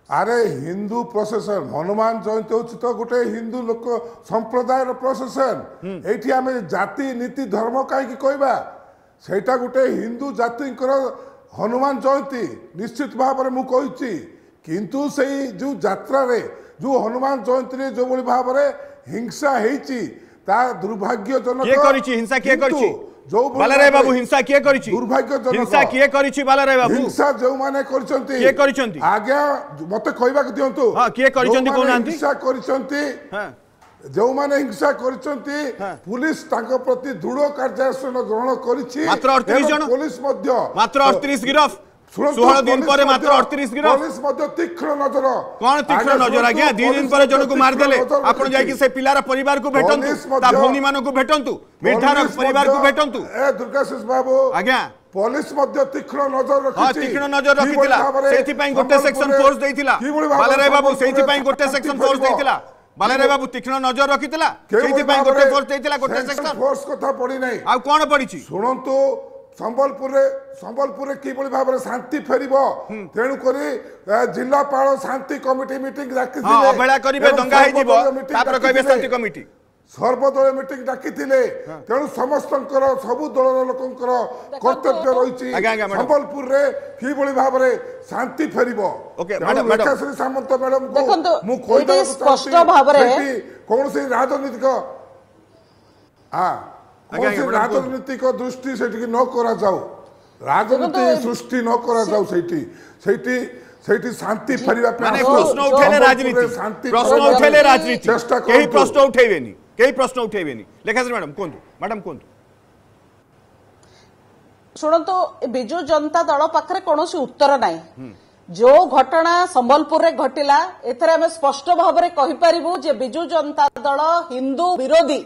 अरे हिंदू प्रोसेसन हनुमान जयंती हूँ तो गोटे हिंदू लोक संप्रदायर प्रोसेसन ये आम जाति नीति धर्म कहीं कहवा सेटा गोटे हिंदू जाति हनुमान जयंती निश्चित भाव में मुझे किंतु से जो यात्रा रे जो हनुमान जयंती जो भाव में हिंसा होती दुर्भाग्यजनक हिंसा किए बालाराय बाबू हिंसा किए दुर्भाग्यजनक हिंसा किए बालाराय बाबू हिंसा जो माने किए आज्ञा मते कहबा दियंतु हां किए हिंसा करछंती जो माने हिंसा करछंती पुलिस तांको प्रति दृढ़ कार्यानुष्ठान ग्रहण करिछि मात्र 38 जन पुलिस मध्य मात्र 38 गिरफ 16 दिन पर मात्र 38 गिरफ पुलिस मध्य तीक्ष्ण नजर कौन तीक्ष्ण नजर आज्ञा 2 दिन पर जन को मार देले आपण जाय कि से पिलार परिवार को भेटंतु ता भौनी मानो को भेटंतु निर्धारक परिवार को भेटंतु ए दुर्गाशीष बाबू आज्ञा पुलिस मध्य तीक्ष्ण नजर रखिछि हां तीक्ष्ण नजर रखितिला सेति पई गोटे सेक्शन फोर्स देइतिला बालाराय बाबू सेति पई गोटे सेक्शन फोर्स देइतिला बालाराय बाबू तीक्ष्ण नजर रखितिला सेति पई गोटे फोर्स देइतिला गोटे सेक्शन फोर्स कथा पड़ी नै आ कोन पड़ीछि सुनंतु संबलपुर किभली भाव में शांति फेर तेणु जिलापाल शांति कमिटी मीटिंग अवहेला करिवे दंगा हे जीवो तापर कहबे शांति कमिटी सर्वदलीय मीटिंग डाकी तेणु समस्त सबु दल लोकंकर कर्तव्य रही संबलपुर रे किभली भाव में शांति फेर लेखाश्री सामंत मैडम को स्पष्ट भाव कौन से राजनीतिक राजनीतिक दृष्टि से न करा जाऊ राजनीति सृष्टि न करा जाऊ सेठी शांति फेरिबा माने प्रश्न उठेले राजनीति प्रश्न उठेले राजनीति केही प्रश्न उठेबेनी लेखाश्री मैडम कोंतु शुणतो बिजु जनता दल पाखरे कोनोसी उत्तर नाही जो घटना संबलपुर रे घटिला एथरे हम स्पष्ट भाव में कहि परिबु जे बिजु जनता दल हिंदू विरोधी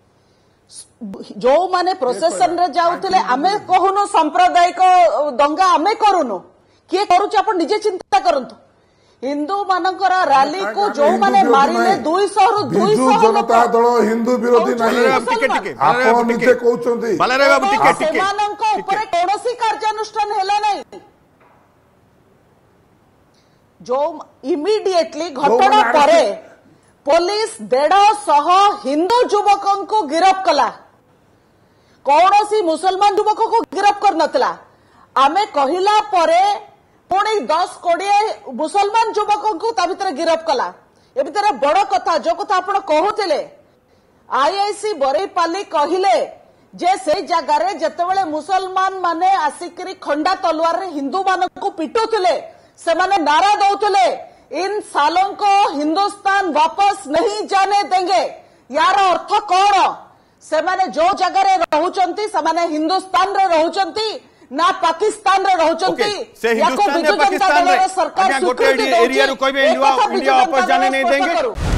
जो माने प्रोसेसन रे जाउतले आमे कहूनो सांप्रदायिक दंगा आमे करूनो किए करूछ आपण निजे चिंता करंतु हिंदू मानकर रैली को जो माने मारिले 200 रु 200 जनता दल हिंदू विरोधी नाही आपण निजे कहउचंदी बालाराय बाबू टिके सेमानंक ऊपर कोनोसी कार्यानुष्ठान हेला नाही जो इमीडिएटली घटना परे पुलिस 150 हिंदू युवकों को गिरफ्त कला कौन सी मुसलमान युवकों को गिरफ्त कर नतला आमे कहिला परे पुणी 10-20 मुसलमान युवकों को ता भीतर गिरफ्त कला ए भीतर बड़ कथा जो कथा आपण कहूतिले आईआईसी बरईपाली कहिले जे से जगह रे जतबेले मुसलमान माने आसिकरी खंडा तलवार रे हिंदू मानन को पिटुतिले से माने नारा दउतिले इन सालों को हिंदुस्तान वापस नहीं जाने देंगे यार अर्थ कौन से माने जो जगह रे रहउचंती से माने हिंदुस्तान रे रहउचंती ना पाकिस्तान रे रहउचंती से हिंदुस्तान ने पाकिस्तान रे सरकार गोटे एरिया रो कहबे इंडिया वापस जाने नहीं देंगे।